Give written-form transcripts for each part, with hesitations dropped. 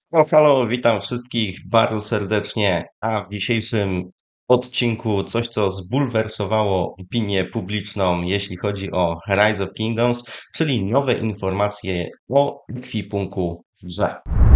Halo, witam wszystkich bardzo serdecznie. A w dzisiejszym odcinku coś, co zbulwersowało opinię publiczną, jeśli chodzi o Rise of Kingdoms, czyli nowe informacje o ekwipunku w grze.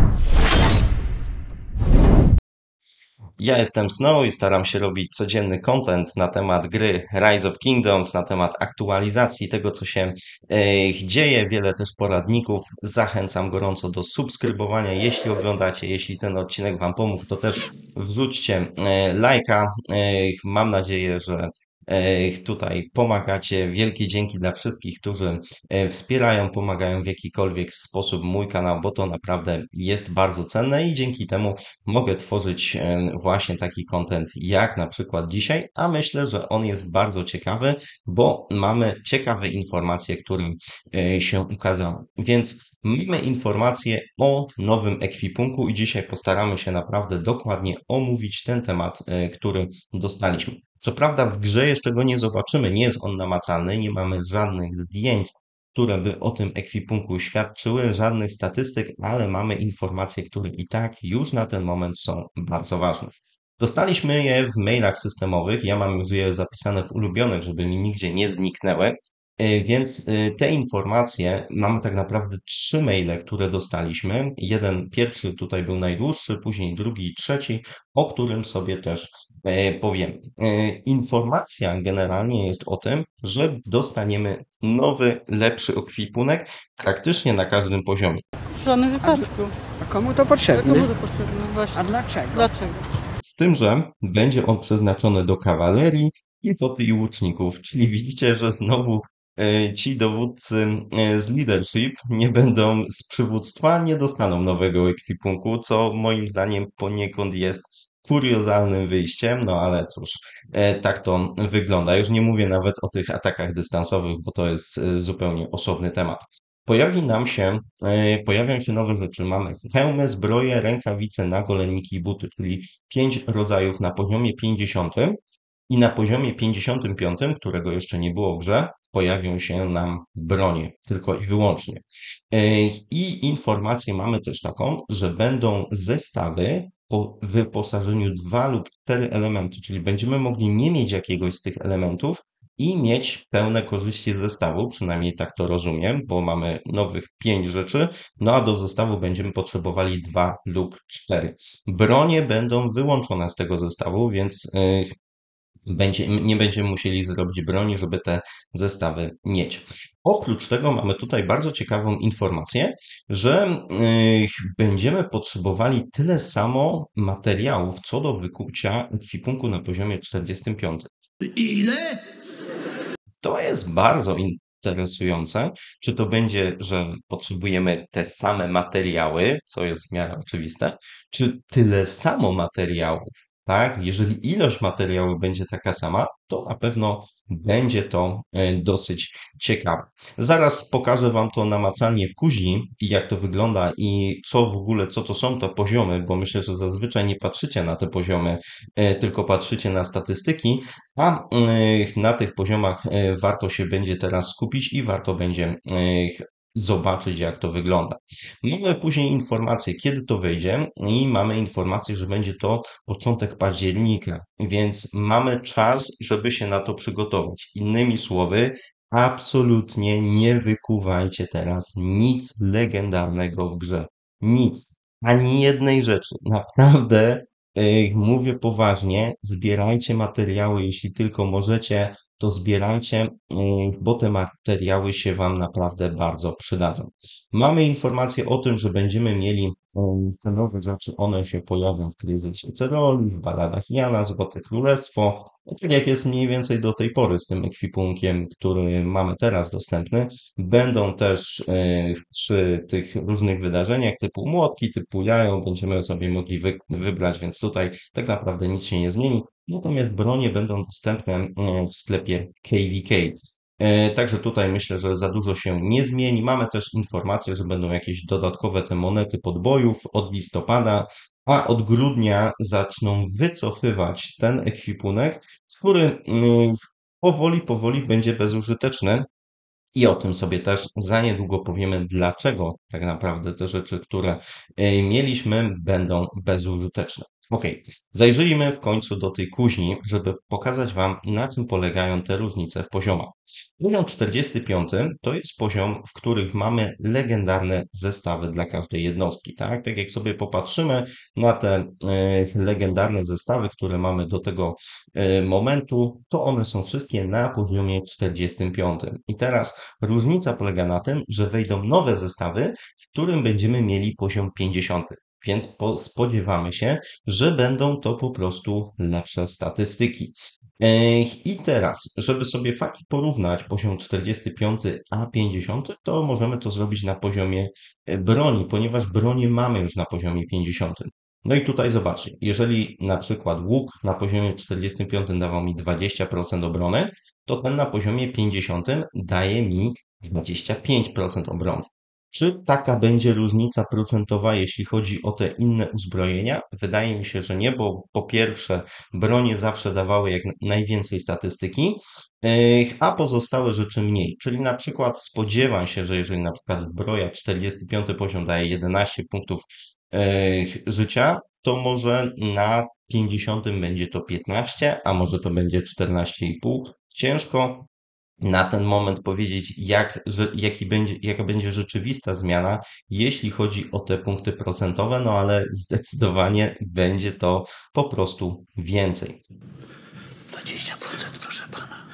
Ja jestem Snow i staram się robić codzienny content na temat gry Rise of Kingdoms, na temat aktualizacji tego, co się dzieje, wiele też poradników. Zachęcam gorąco do subskrybowania, jeśli oglądacie, jeśli ten odcinek Wam pomógł, to też wrzućcie lajka. Mam nadzieję, że tutaj pomagacie. Wielkie dzięki dla wszystkich, którzy wspierają, pomagają w jakikolwiek sposób mój kanał, bo to naprawdę jest bardzo cenne i dzięki temu mogę tworzyć właśnie taki content jak na przykład dzisiaj, a myślę, że on jest bardzo ciekawy, bo mamy ciekawe informacje, które się ukazały. Więc mamy informacje o nowym ekwipunku i dzisiaj postaramy się naprawdę dokładnie omówić ten temat, który dostaliśmy. Co prawda w grze jeszcze go nie zobaczymy, nie jest on namacalny, nie mamy żadnych zdjęć, które by o tym ekwipunku świadczyły, żadnych statystyk, ale mamy informacje, które i tak już na ten moment są bardzo ważne. Dostaliśmy je w mailach systemowych, ja mam już je zapisane w ulubionych, żeby mi nigdzie nie zniknęły, więc te informacje, mamy tak naprawdę trzy maile, które dostaliśmy. Jeden, pierwszy tutaj był najdłuższy, później drugi i trzeci, o którym sobie też powiem. Informacja generalnie jest o tym, że dostaniemy nowy, lepszy ekwipunek praktycznie na każdym poziomie. W żadnym wypadku. A komu to A potrzebny? komu to potrzebne? A Właśnie. dlaczego? Dlaczego? Z tym, że będzie on przeznaczony do kawalerii, piechoty i łuczników. Czyli widzicie, że znowu ci dowódcy z leadership nie będą z przywództwa, nie dostaną nowego ekwipunku, co moim zdaniem poniekąd jest kuriozalnym wyjściem, no ale cóż, tak to wygląda. Już nie mówię nawet o tych atakach dystansowych, bo to jest zupełnie osobny temat. Pojawią się nowe rzeczy. Mamy hełmy, zbroje, rękawice, nagoleniki i buty, czyli 5 rodzajów na poziomie 50 i na poziomie 55, którego jeszcze nie było w grze, pojawią się nam bronie, tylko i wyłącznie. I informację mamy też taką, że będą zestawy po wyposażeniu 2 lub 4 elementy, czyli będziemy mogli nie mieć jakiegoś z tych elementów i mieć pełne korzyści z zestawu, przynajmniej tak to rozumiem, bo mamy nowych 5 rzeczy, no a do zestawu będziemy potrzebowali 2 lub 4. Bronie będą wyłączone z tego zestawu, więc nie będziemy musieli zrobić broni, żeby te zestawy mieć. Oprócz tego mamy tutaj bardzo ciekawą informację, że będziemy potrzebowali tyle samo materiałów co do wykucia ekwipunku na poziomie 45. Ile? To jest bardzo interesujące. Czy to będzie, że potrzebujemy te same materiały, co jest w miarę oczywiste, czy tyle samo materiałów, tak? Jeżeli ilość materiałów będzie taka sama, to na pewno będzie to dosyć ciekawe. Zaraz pokażę Wam to namacalnie w kuźni i jak to wygląda i co w ogóle, co to są te poziomy, bo myślę, że zazwyczaj nie patrzycie na te poziomy, tylko patrzycie na statystyki, a na tych poziomach warto się będzie teraz skupić i warto będzie zobaczyć, jak to wygląda. Mamy później informację, kiedy to wyjdzie i mamy informację, że będzie to początek października, więc mamy czas, żeby się na to przygotować. Innymi słowy, absolutnie nie wykuwajcie teraz nic legendarnego w grze. Nic. Ani jednej rzeczy. Naprawdę mówię poważnie, zbierajcie materiały, jeśli tylko możecie, to zbierajcie, bo te materiały się Wam naprawdę bardzo przydadzą. Mamy informację o tym, że będziemy mieli te nowe rzeczy, one się pojawią w Kryzysie Ceroli, w Baladach Jana, Złote Królestwo, tak jak jest mniej więcej do tej pory z tym ekwipunkiem, który mamy teraz dostępny. Będą też przy tych różnych wydarzeniach typu młotki, typu jajo, będziemy sobie mogli wybrać, więc tutaj tak naprawdę nic się nie zmieni. Natomiast bronie będą dostępne w sklepie KVK. Także tutaj myślę, że za dużo się nie zmieni. Mamy też informację, że będą jakieś dodatkowe te monety podbojów od listopada, a od grudnia zaczną wycofywać ten ekwipunek, który powoli będzie bezużyteczny, I o tym sobie też za niedługo powiemy, dlaczego tak naprawdę te rzeczy, które mieliśmy, będą bezużyteczne. Ok, zajrzyjmy w końcu do tej kuźni, żeby pokazać Wam, na czym polegają te różnice w poziomach. Poziom 45 to jest poziom, w którym mamy legendarne zestawy dla każdej jednostki. Tak jak sobie popatrzymy na te legendarne zestawy, które mamy do tego momentu, to one są wszystkie na poziomie 45. I teraz różnica polega na tym, że wejdą nowe zestawy, w którym będziemy mieli poziom 50. Więc spodziewamy się, że będą to po prostu lepsze statystyki. I teraz, żeby sobie fajnie porównać poziom 45 a 50, to możemy to zrobić na poziomie broni, ponieważ broni mamy już na poziomie 50. No i tutaj zobaczcie, jeżeli na przykład łuk na poziomie 45 dawał mi 20% obrony, to ten na poziomie 50 daje mi 25% obrony. Czy taka będzie różnica procentowa, jeśli chodzi o te inne uzbrojenia? Wydaje mi się, że nie, bo po pierwsze bronie zawsze dawały jak najwięcej statystyki, a pozostałe rzeczy mniej. Czyli na przykład spodziewam się, że jeżeli na przykład zbroja 45 poziom daje 11 punktów życia, to może na 50 będzie to 15, a może to będzie 14,5. Ciężko na ten moment powiedzieć, jaka będzie rzeczywista zmiana, jeśli chodzi o te punkty procentowe, no ale zdecydowanie będzie to po prostu więcej. 20%, proszę pana.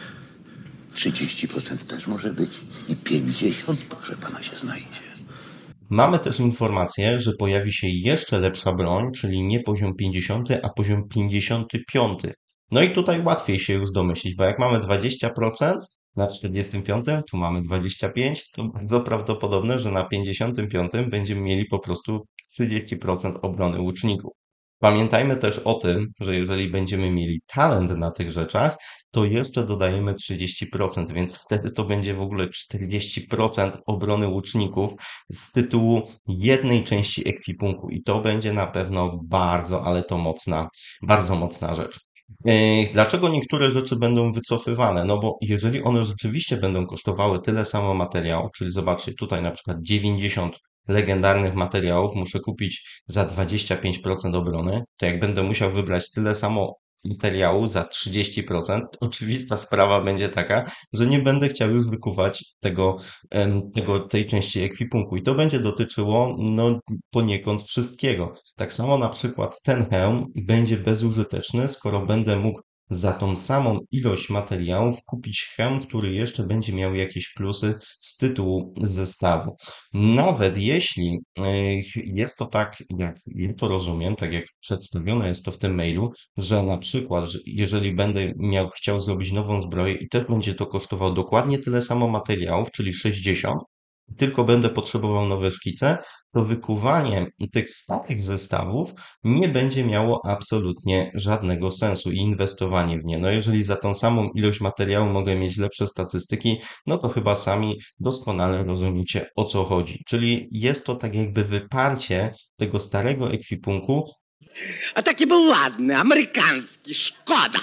30% też może być i 50%, proszę pana, się znajdzie. Mamy też informację, że pojawi się jeszcze lepsza broń, czyli nie poziom 50, a poziom 55. No i tutaj łatwiej się już domyślić, bo jak mamy 20% na 45, tu mamy 25, to bardzo prawdopodobne, że na 55 będziemy mieli po prostu 30% obrony łuczników. Pamiętajmy też o tym, że jeżeli będziemy mieli talent na tych rzeczach, to jeszcze dodajemy 30%, więc wtedy to będzie w ogóle 40% obrony łuczników z tytułu jednej części ekwipunku i to będzie na pewno bardzo, ale to bardzo mocna rzecz. Dlaczego niektóre rzeczy będą wycofywane? No bo jeżeli one rzeczywiście będą kosztowały tyle samo materiału, czyli zobaczcie tutaj na przykład 90 legendarnych materiałów muszę kupić za 25% obrony, to jak będę musiał wybrać tyle samo materiału za 30%, to oczywista sprawa będzie taka, że nie będę chciał już wykuwać tej części ekwipunku. I to będzie dotyczyło no, poniekąd wszystkiego. Tak samo na przykład ten hełm będzie bezużyteczny, skoro będę mógł za tą samą ilość materiałów kupić hełm, który jeszcze będzie miał jakieś plusy z tytułu zestawu. Nawet jeśli jest to tak, jak ja to rozumiem, tak jak przedstawione jest to w tym mailu, że na przykład, że jeżeli będę chciał zrobić nową zbroję i też będzie to kosztowało dokładnie tyle samo materiałów, czyli 60, tylko będę potrzebował nowe szkice, to wykuwanie tych starych zestawów nie będzie miało absolutnie żadnego sensu i inwestowanie w nie. No jeżeli za tą samą ilość materiału mogę mieć lepsze statystyki, no to chyba sami doskonale rozumiecie, o co chodzi. Czyli jest to tak jakby wyparcie tego starego ekwipunku. A taki był ładny, amerykański, szkoda.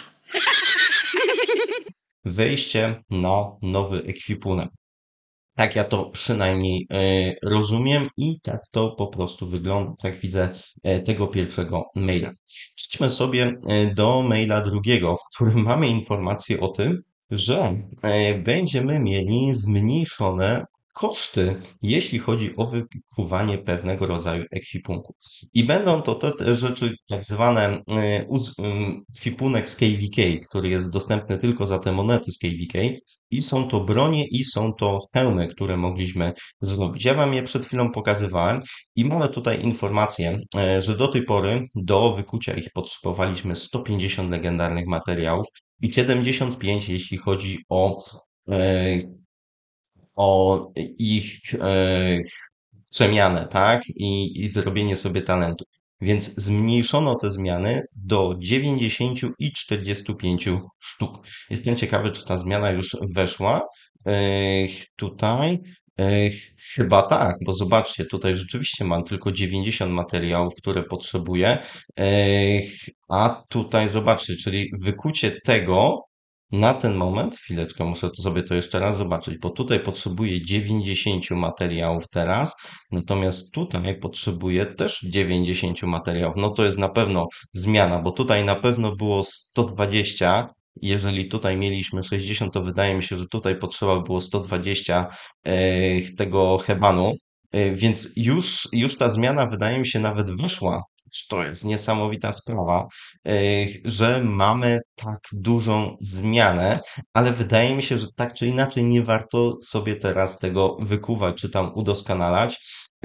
Wejście na nowy ekwipunek. Tak ja to przynajmniej rozumiem i tak to po prostu wygląda, tak widzę tego pierwszego maila. Przejdźmy sobie do maila drugiego, w którym mamy informację o tym, że będziemy mieli zmniejszone koszty, jeśli chodzi o wykuwanie pewnego rodzaju ekwipunku. I będą to te rzeczy tak zwane ekwipunek z KVK, który jest dostępny tylko za te monety z KVK, i są to bronie i są to hełmy, które mogliśmy zrobić. Ja Wam je przed chwilą pokazywałem i mamy tutaj informację, że do tej pory do wykucia ich potrzebowaliśmy 150 legendarnych materiałów i 75, jeśli chodzi e, o ich przemianę, tak? I zrobienie sobie talentu. Więc zmniejszono te zmiany do 90 i 45 sztuk. Jestem ciekawy, czy ta zmiana już weszła. Tutaj chyba tak, bo zobaczcie, tutaj rzeczywiście mam tylko 90 materiałów, które potrzebuję. A tutaj zobaczcie, czyli wykucie tego Na ten moment, chwileczkę, muszę to sobie to jeszcze raz zobaczyć, bo tutaj potrzebuję 90 materiałów teraz, natomiast tutaj potrzebuję też 90 materiałów. No to jest na pewno zmiana, bo tutaj na pewno było 120. Jeżeli tutaj mieliśmy 60, to wydaje mi się, że tutaj potrzeba było 120 tego hebanu. Więc już ta zmiana wydaje mi się nawet wyszła. To jest niesamowita sprawa, że mamy tak dużą zmianę, ale wydaje mi się, że tak czy inaczej nie warto sobie teraz tego wykuwać czy tam udoskonalać,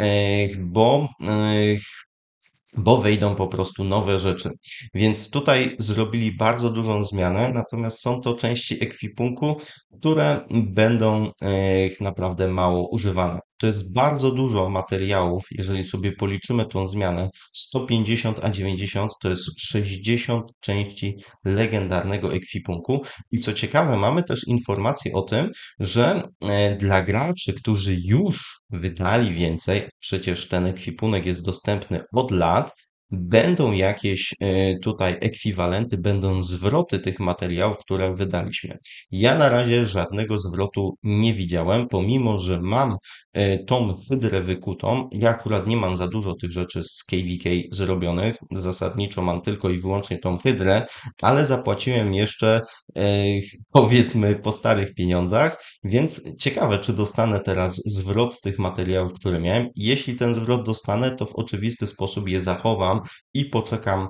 bo wejdą po prostu nowe rzeczy. Więc tutaj zrobili bardzo dużą zmianę, natomiast są to części ekwipunku, które będą naprawdę mało używane. To jest bardzo dużo materiałów, jeżeli sobie policzymy tą zmianę, 150 a 90 to jest 60 części legendarnego ekwipunku. I co ciekawe, mamy też informację o tym, że dla graczy, którzy już wydali więcej, przecież ten ekwipunek jest dostępny od lat, będą jakieś tutaj ekwiwalenty, będą zwroty tych materiałów, które wydaliśmy. Ja na razie żadnego zwrotu nie widziałem, pomimo że mam tą hydrę wykutą. Ja akurat nie mam za dużo tych rzeczy z KVK zrobionych. Zasadniczo mam tylko i wyłącznie tą hydrę, ale zapłaciłem jeszcze e, powiedzmy po starych pieniądzach, więc ciekawe, czy dostanę teraz zwrot tych materiałów, które miałem. Jeśli ten zwrot dostanę, to w oczywisty sposób je zachowam i poczekam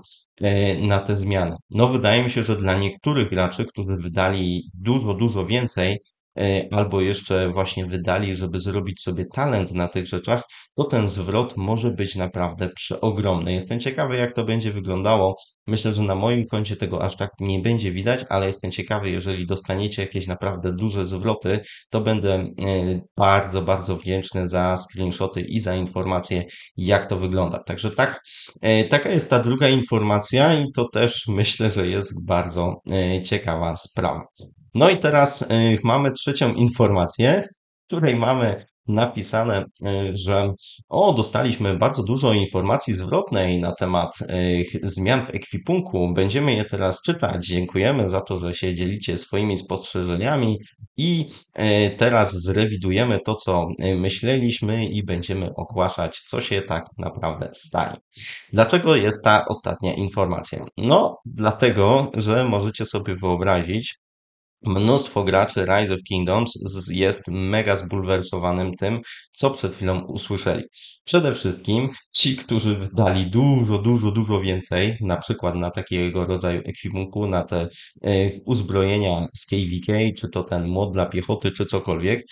na te zmiany. No, wydaje mi się, że dla niektórych graczy, którzy wydali dużo, dużo więcej, albo jeszcze właśnie wydali, żeby zrobić sobie talent na tych rzeczach, to ten zwrot może być naprawdę przeogromny. Jestem ciekawy, jak to będzie wyglądało. Myślę, że na moim koncie tego aż tak nie będzie widać, ale jestem ciekawy, jeżeli dostaniecie jakieś naprawdę duże zwroty, to będę bardzo, bardzo wdzięczny za screenshoty i za informacje, jak to wygląda. Także tak, taka jest ta druga informacja i to też myślę, że jest bardzo ciekawa sprawa. No i teraz mamy trzecią informację, w której mamy napisane, że dostaliśmy bardzo dużo informacji zwrotnej na temat zmian w ekwipunku. Będziemy je teraz czytać. Dziękujemy za to, że się dzielicie swoimi spostrzeżeniami i teraz zrewidujemy to, co myśleliśmy i będziemy ogłaszać, co się tak naprawdę stanie. Dlaczego jest ta ostatnia informacja? No, dlatego, że możecie sobie wyobrazić, mnóstwo graczy Rise of Kingdoms jest mega zbulwersowanym tym, co przed chwilą usłyszeli. Przede wszystkim ci, którzy wydali dużo, dużo, dużo więcej, na przykład na takiego rodzaju ekwipunku, na te uzbrojenia z KVK, czy to ten mod dla piechoty, czy cokolwiek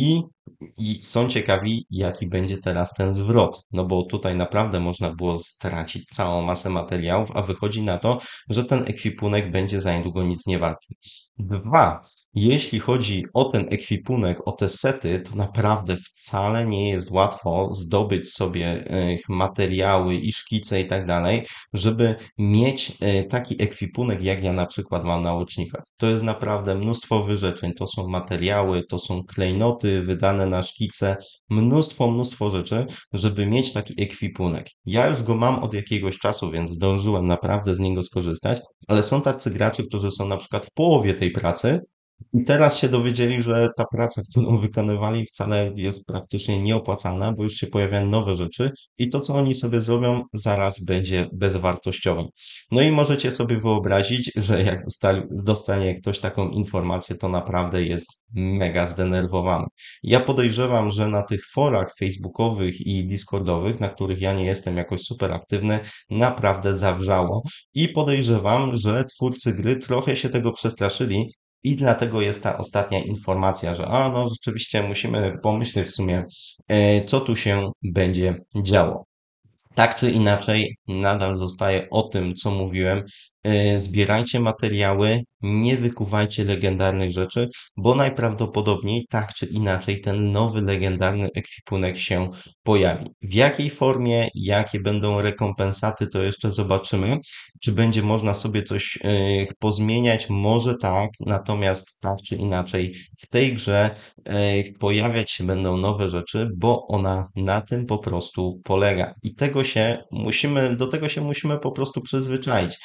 i są ciekawi, jaki będzie teraz ten zwrot. No bo tutaj naprawdę można było stracić całą masę materiałów, a wychodzi na to, że ten ekwipunek będzie za niedługo nic nie warty. Dwa, jeśli chodzi o ten ekwipunek, o te sety, to naprawdę wcale nie jest łatwo zdobyć sobie materiały i szkice i tak dalej, żeby mieć taki ekwipunek, jak ja na przykład mam na łucznikach. To jest naprawdę mnóstwo wyrzeczeń. To są materiały, to są klejnoty wydane na szkice, mnóstwo rzeczy, żeby mieć taki ekwipunek. Ja już go mam od jakiegoś czasu, więc zdążyłem naprawdę z niego skorzystać, ale są tacy gracze, którzy są na przykład w połowie tej pracy i teraz się dowiedzieli, że ta praca, którą wykonywali, wcale jest praktycznie nieopłacalna, bo już się pojawiają nowe rzeczy i to, co oni sobie zrobią, zaraz będzie bezwartościowe. No i możecie sobie wyobrazić, że jak dostanie ktoś taką informację, to naprawdę jest mega zdenerwowany. Ja podejrzewam, że na tych forach facebookowych i discordowych, na których ja nie jestem jakoś super aktywny, naprawdę zawrzało i podejrzewam, że twórcy gry trochę się tego przestraszyli i dlatego jest ta ostatnia informacja, że no rzeczywiście musimy pomyśleć w sumie, co tu się będzie działo. Tak czy inaczej, nadal zostaje o tym, co mówiłem. Zbierajcie materiały, nie wykuwajcie legendarnych rzeczy, bo najprawdopodobniej tak czy inaczej ten nowy legendarny ekwipunek się pojawi. W jakiej formie, jakie będą rekompensaty, to jeszcze zobaczymy. Czy będzie można sobie coś pozmieniać? Może tak, natomiast tak czy inaczej w tej grze pojawiać się będą nowe rzeczy, bo ona na tym po prostu polega. I do tego się musimy po prostu przyzwyczaić, że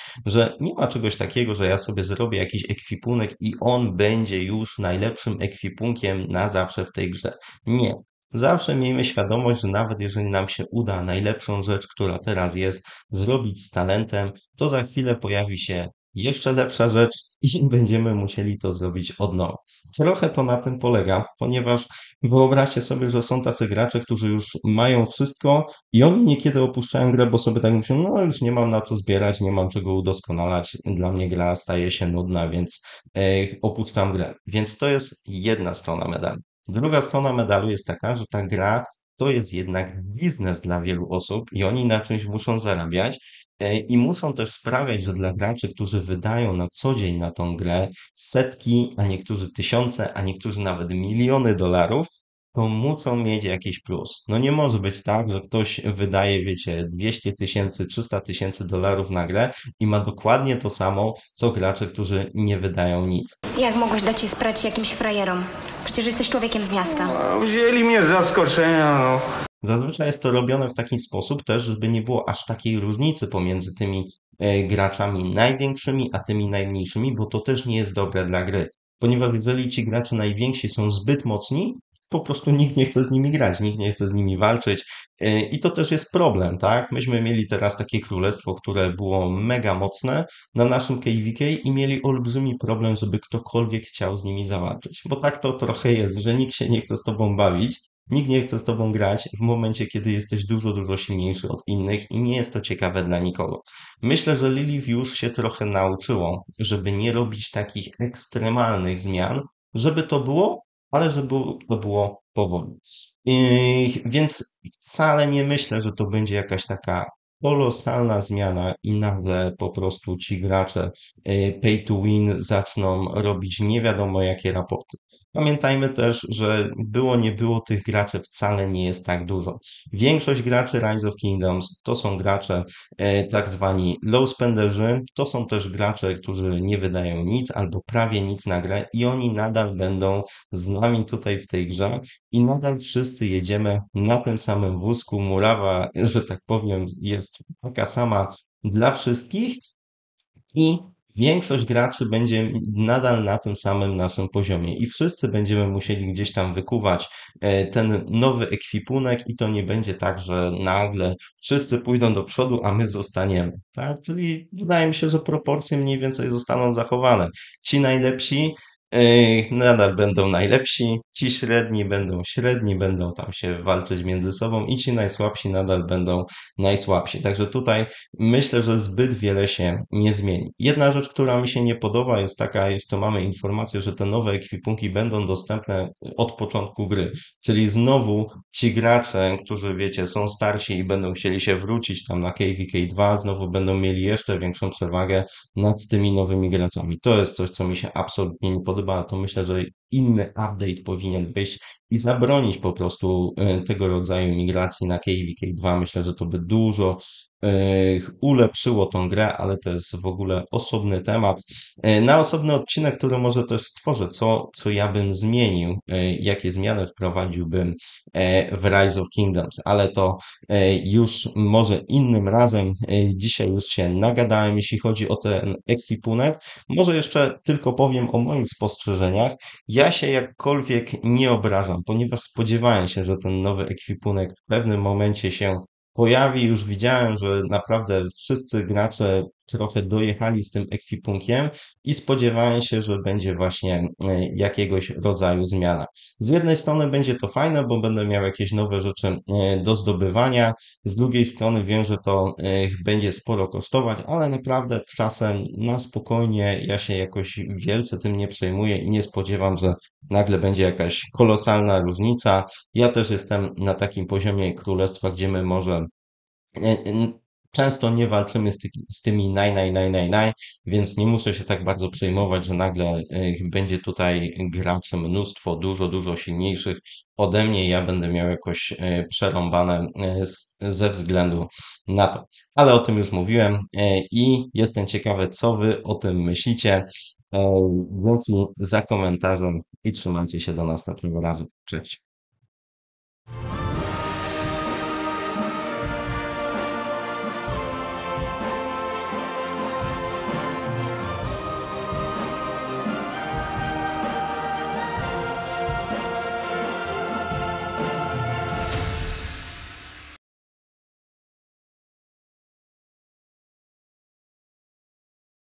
że nie ma czegoś takiego, że ja sobie zrobię jakiś ekwipunek i on będzie już najlepszym ekwipunkiem na zawsze w tej grze. Nie. Zawsze miejmy świadomość, że nawet jeżeli nam się uda najlepszą rzecz, która teraz jest, zrobić z talentem, to za chwilę pojawi się jeszcze lepsza rzecz i będziemy musieli to zrobić od nowa. Trochę to na tym polega, ponieważ wyobraźcie sobie, że są tacy gracze, którzy już mają wszystko i oni niekiedy opuszczają grę, bo sobie tak myślą, no już nie mam na co zbierać, nie mam czego udoskonalać, dla mnie gra staje się nudna, więc opuszczam grę. Więc to jest jedna strona medalu. Druga strona medalu jest taka, że ta gra to jest jednak biznes dla wielu osób i oni na czymś muszą zarabiać i muszą też sprawiać, że dla graczy, którzy wydają na co dzień na tą grę setki, a niektórzy tysiące, a niektórzy nawet miliony dolarów, to muszą mieć jakiś plus. No nie może być tak, że ktoś wydaje, wiecie, 200 000, 300 000 dolarów na grę i ma dokładnie to samo, co gracze, którzy nie wydają nic. Jak mogłeś dać je sprać jakimś frajerom? Przecież jesteś człowiekiem z miasta. No, wzięli mnie z zaskoczenia, no. Zazwyczaj jest to robione w taki sposób też, żeby nie było aż takiej różnicy pomiędzy tymi graczami największymi, a tymi najmniejszymi, bo to też nie jest dobre dla gry. Ponieważ jeżeli ci gracze najwięksi są zbyt mocni, po prostu nikt nie chce z nimi grać, nikt nie chce z nimi walczyć i to też jest problem, tak? Myśmy mieli teraz takie królestwo, które było mega mocne na naszym KVK i mieli olbrzymi problem, żeby ktokolwiek chciał z nimi zawalczyć, bo tak to trochę jest, że nikt się nie chce z tobą bawić, nikt nie chce z tobą grać w momencie, kiedy jesteś dużo, dużo silniejszy od innych i nie jest to ciekawe dla nikogo. Myślę, że Lilith już się trochę nauczyło, żeby nie robić takich ekstremalnych zmian, żeby to było, ale żeby to było powoli. Więc wcale nie myślę, że to będzie jakaś taka kolosalna zmiana i nagle po prostu ci gracze pay to win zaczną robić nie wiadomo jakie raporty. Pamiętajmy też, że było nie było tych graczy wcale nie jest tak dużo. Większość graczy Rise of Kingdoms to są gracze tak zwani low spenderzy, to są też gracze, którzy nie wydają nic albo prawie nic na grę i oni nadal będą z nami tutaj w tej grze i nadal wszyscy jedziemy na tym samym wózku. Murawa, że tak powiem, jest taka sama dla wszystkich i większość graczy będzie nadal na tym samym naszym poziomie i wszyscy będziemy musieli gdzieś tam wykuwać ten nowy ekwipunek i to nie będzie tak, że nagle wszyscy pójdą do przodu, a my zostaniemy, tak? Czyli wydaje mi się, że proporcje mniej więcej zostaną zachowane. Ci najlepsi nadal będą najlepsi, ci średni, będą tam się walczyć między sobą i ci najsłabsi nadal będą najsłabsi. Także tutaj myślę, że zbyt wiele się nie zmieni. Jedna rzecz, która mi się nie podoba jest taka, jeszcze mamy informację, że te nowe ekwipunki będą dostępne od początku gry, czyli znowu ci gracze, którzy wiecie, są starsi i będą chcieli się wrócić tam na KVK 2, znowu będą mieli jeszcze większą przewagę nad tymi nowymi graczami. To jest coś, co mi się absolutnie nie podoba, to myślę, że inny update powinien wyjść i zabronić po prostu tego rodzaju migracji na KVK 2. Myślę, że to by dużo ulepszyło tą grę, ale to jest w ogóle osobny temat. Na osobny odcinek, który może też stworzę, co ja bym zmienił, jakie zmiany wprowadziłbym w Rise of Kingdoms, ale to już może innym razem. Dzisiaj już się nagadałem, jeśli chodzi o ten ekwipunek. Może jeszcze tylko powiem o moich spostrzeżeniach. Ja się jakkolwiek nie obrażam, ponieważ spodziewałem się, że ten nowy ekwipunek w pewnym momencie się pojawi. Już widziałem, że naprawdę wszyscy gracze trochę dojechali z tym ekwipunkiem i spodziewałem się, że będzie właśnie jakiegoś rodzaju zmiana. Z jednej strony będzie to fajne, bo będę miał jakieś nowe rzeczy do zdobywania, z drugiej strony wiem, że to będzie sporo kosztować, ale naprawdę czasem na spokojnie ja się jakoś wielce tym nie przejmuję i nie spodziewam, że nagle będzie jakaś kolosalna różnica. Ja też jestem na takim poziomie królestwa, gdzie my może często nie walczymy z tymi więc nie muszę się tak bardzo przejmować, że nagle będzie tutaj graczy mnóstwo, dużo, dużo silniejszych ode mnie i ja będę miał jakoś przerąbane ze względu na to. Ale o tym już mówiłem i jestem ciekawy, co wy o tym myślicie. Dzięki za komentarze i trzymajcie się do następnego razu. Cześć.